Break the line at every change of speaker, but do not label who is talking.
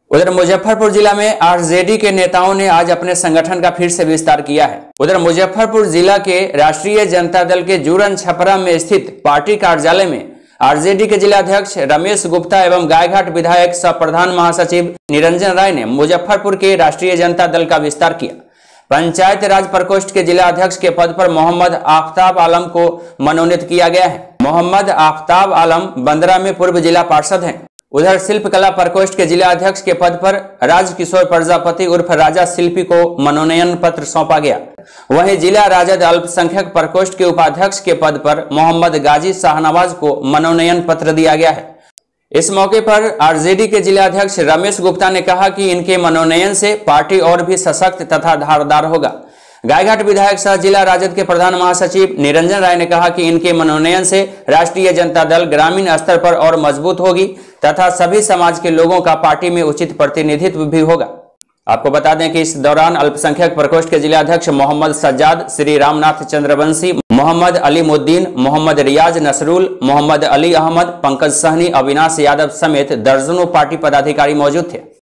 उधर मुजफ्फरपुर जिला में आरजेडी के नेताओं ने आज अपने संगठन का फिर से विस्तार किया है। उधर मुजफ्फरपुर जिला के राष्ट्रीय जनता दल के जूरन छपरा में स्थित पार्टी कार्यालय में आरजेडी के जिलाध्यक्ष रमेश गुप्ता एवं गायघाट विधायक सह प्रधान महासचिव निरंजन राय ने मुजफ्फरपुर के राष्ट्रीय जनता दल का विस्तार किया। पंचायत राज प्रकोष्ठ के जिला अध्यक्ष के पद पर मोहम्मद आफ्ताब आलम को मनोनीत किया गया है। मोहम्मद आफ्ताब आलम बंदरा में पूर्व जिला पार्षद हैं। उधर शिल्पकला प्रकोष्ठ के जिला अध्यक्ष के पद पर राजकिशोर प्रजापति उर्फ राजा शिल्पी को मनोनयन पत्र सौंपा गया। वहीं जिला राजद अल्पसंख्यक प्रकोष्ठ के उपाध्यक्ष के पद पर मोहम्मद गाजी शाहनवाज को मनोनयन पत्र दिया गया है। इस मौके पर आरजेडी के जिला अध्यक्ष रमेश गुप्ता ने कहा कि इनके मनोनयन से पार्टी और भी सशक्त तथा धारदार होगा। गायघाट विधायक सह जिला राजद के प्रधान महासचिव निरंजन राय ने कहा कि इनके मनोनयन से राष्ट्रीय जनता दल ग्रामीण स्तर पर और मजबूत होगी तथा सभी समाज के लोगों का पार्टी में उचित प्रतिनिधित्व भी होगा। आपको बता दें कि इस दौरान अल्पसंख्यक प्रकोष्ठ के जिला अध्यक्ष मोहम्मद सज्जाद, श्री रामनाथ चंद्रवंशी, मोहम्मद अलीमुद्दीन, मोहम्मद रियाज नसरुल, मोहम्मद अली अहमद, पंकज सहनी, अविनाश यादव समेत दर्जनों पार्टी पदाधिकारी मौजूद थे।